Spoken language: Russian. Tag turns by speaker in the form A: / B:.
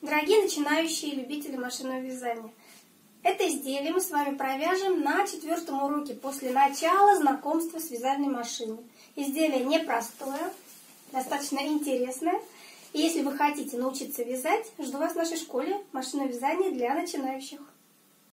A: Дорогие начинающие любители машинного вязания, это изделие мы с вами провяжем на 4-м уроке после начала знакомства с вязальной машиной. Изделие непростое, достаточно интересное. И если вы хотите научиться вязать, жду вас в нашей школе машинного вязания для начинающих.